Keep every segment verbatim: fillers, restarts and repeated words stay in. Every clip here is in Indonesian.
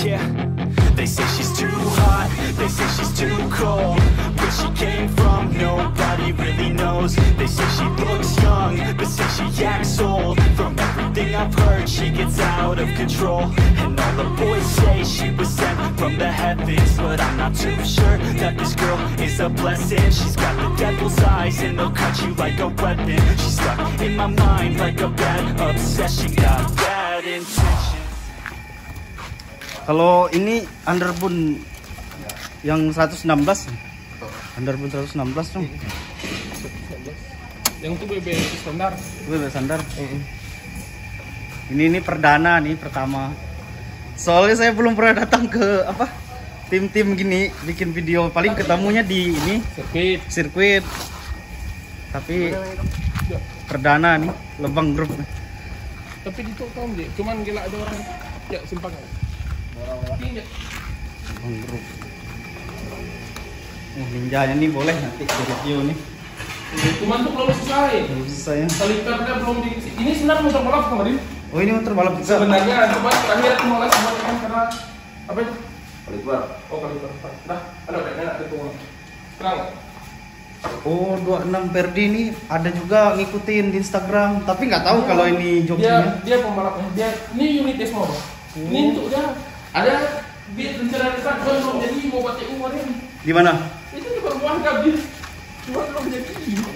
yeah. They say she's too hot, they say she's too cold. Where she came from, nobody really knows. They say she looks young, but say she acts old. From everything I've heard, she gets out of control. And all the boys say she was sent from the heavens, but I'm not too sure that this girl is a blessing. She's got the devil's eyes and they'll cut you like a weapon. She's stuck in my mind like a bad obsession. Got bad intentions. Kalau ini underbone yang seratus enam belas, underbone seratus enam belas dong. Yang itu B B standar. B B standar. Ini ini perdana nih, pertama. Soalnya saya belum pernah datang ke apa tim-tim gini bikin video, paling ketemunya di ini Sirkuit. Sirkuit. Tapi perdana nih, Lebang Group. Tapi itu kamu dia, cuman gila ada orang ya simpang. Iya. Lebang Group. Oh, ninjanya nih boleh nanti di review nih. Cuman tuh belum selesai. Belum selesai ya. Kalipernya belum di. Ini sebenarnya motor balap kemarin. Oh, ini motor balap juga. Sebenarnya cuma terakhir aku malas buat kan karena apa itu? Kaliper. Oh kaliper. Nah, ada ada enak itu. Terang. Oh, dua puluh enam Perdi ini ada juga ngikutin di Instagram, tapi nggak tahu Dia- kalau ini Dia jokinya. dia pembalapnya. Dia ini unit semua, Bang. Ini untuk dia ada dia rencana dekat belum jadi mau buat T U kemarin. Di mana? Itu juga buah gabir. Cuma belum jadi.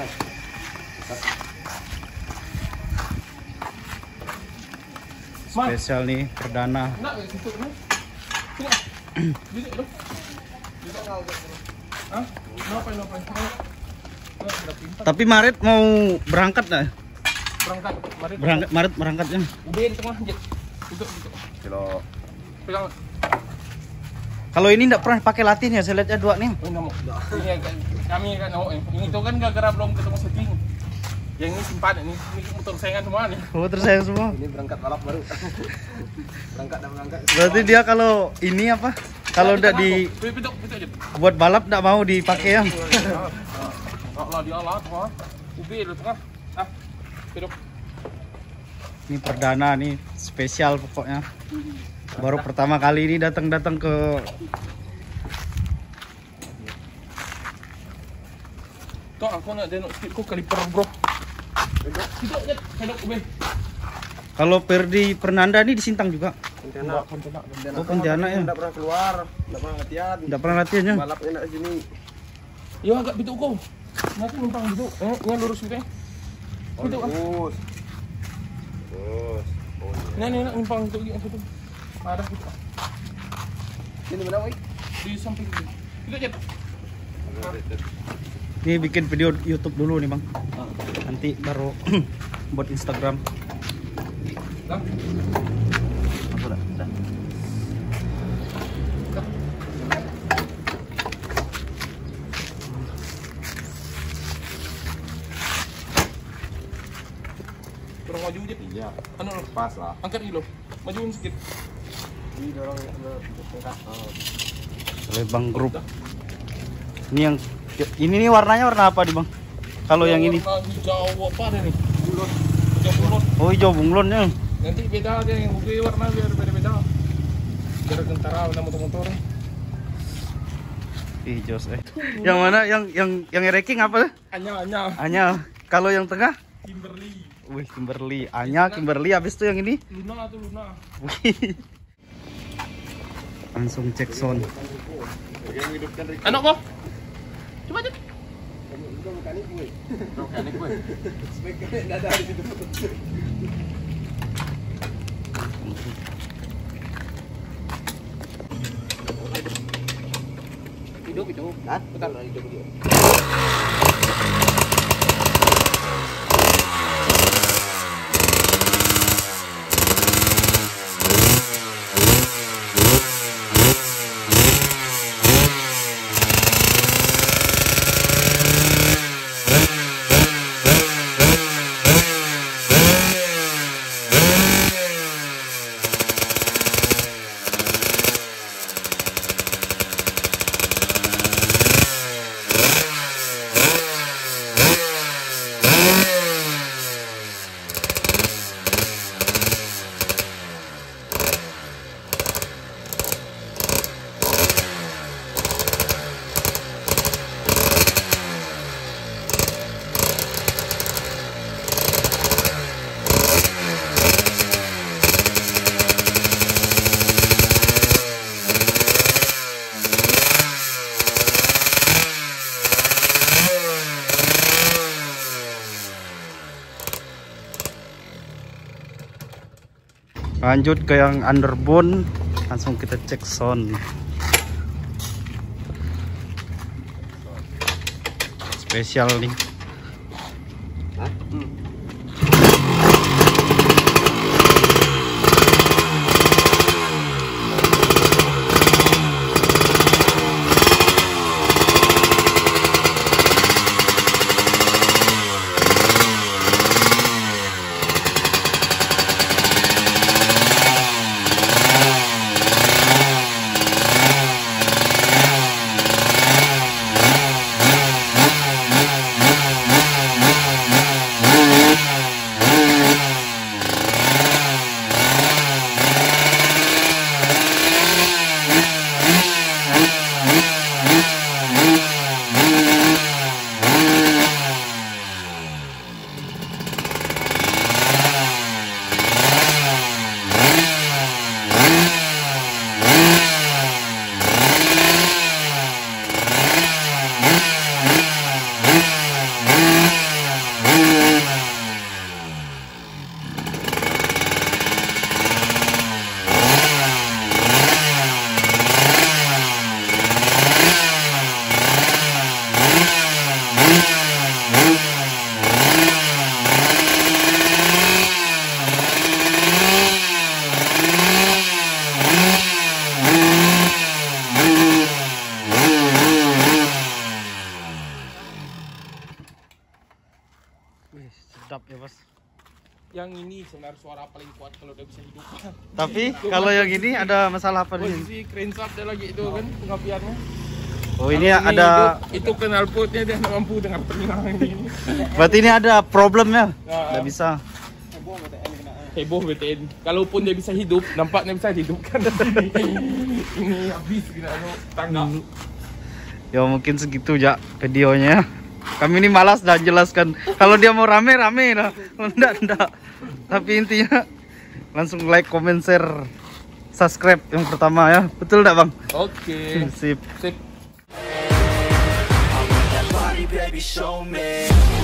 Mas, Spesial nih perdana. nak ke situ kan? Sini. Duduk dulu. Hah? Kenapa kenapa? Tapi Maret mau berangkat nggak? Berangkat, mari. Berangkat Maret berangkatnya. Udah di tengah aja. Duduk duduk. Kilo. Pegang. Kalau ini nggak pernah pakai latih ya, saya lihatnya dua nih. Oh, nggak mau. Ini kan kami kan oh, ini itu kan gara-gara belum ketemu setting. Yang ini simpan ini, ini motor saingan semua nih. Oh, terus saya semua. Ini berangkat balap baru. berangkat dan berangkat. Berarti dia kalau ini apa? Kalau udah di Pituk, pituk aja. buat balap nggak mau dipakai ya. Allah dia Allah semua. Ubi di tengah. Ah. Pituk. Ini perdana nih, spesial pokoknya. Baru pertama kali ini datang-datang ke Tuh aku nak denok sikit kok kaliper bro. Pituk aja, pituk ubi. kalau Perdi Pernanda ini di Sintang juga. Pontianak. Oh, Pontianak ya. Enggak pernah keluar, enggak pernah latihan. Nggak pernah latihannya. Balap enak di sini. Yo agak pituk kau. Nanti numpang gitu. Eh, ini lurus gitu. Pituk ah. Terus. Terus. Oh, Ini ini numpang gitu gitu. Ada pituk. ini mana, Woi? Di samping itu. Pituk aja. Ini bikin video YouTube dulu nih Bang. Nanti baru buat Instagram. Lah. Aku dah, dah. Kurang maju aja. Iya. Anu Pas lah. angkat dulu. Majuin sedikit. Ini dorong ke oh. Lebang Group. Ini yang ini nih warnanya warna apa nih Bang? Kalau yang ini. Warna hijau apa ada nih? Bulat. Hijau bulat. Oh, hijau bunglonnya. Nanti beda aja yang ubi warna biar beda-beda. Biar kentara sama motor-motor. Ih, jos eh. Yang mana? Yang yang yang ranking apa? Anya anya. Anya. Kalau yang tengah? Kimberly. Wih, Kimberly. Anya, Kimberly. Habis itu yang ini? Luna atau Luna. Wih. Langsung cek sound. Anak kok? Coba aja. Mekanik, Boy. Mekanik dada di situ. Hidup itu. Hah? Betul lah hidup dia. Lanjut ke yang underbone, langsung kita cek sound. Spesial nih. Hah? Hmm. Wih, sedap ya bos. Yang ini sebenarnya suara paling kuat kalau dia bisa hidup. Tapi kalau yang ini ada masalah apa nih? Posisi crankshaft dia lagi itu kan pengapiannya. Oh ini Kalau ada. hidup, itu knalpotnya dia nggak mampu dengan penyingan ini. Berarti ini ada problemnya. Nah, Nggak bisa. Heboh B T N. Kalaupun dia bisa hidup, nampaknya bisa dihidupkan. Ini habis kena anu tangga. Ya mungkin segitu ya videonya. Kami ini malas dah jelaskan. Kalau dia mau rame rame lah. Enggak enggak. Tapi intinya langsung like, comment, share, subscribe yang pertama ya. Betul enggak bang? Oke. Sip. Sip. That body, baby, show me.